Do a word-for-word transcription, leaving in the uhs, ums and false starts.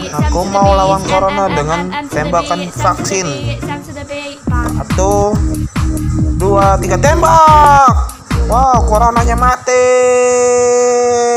Aku mau lawan corona dengan tembakan vaksin. Satu, dua, tiga, tembak. Wow, coronanya mati.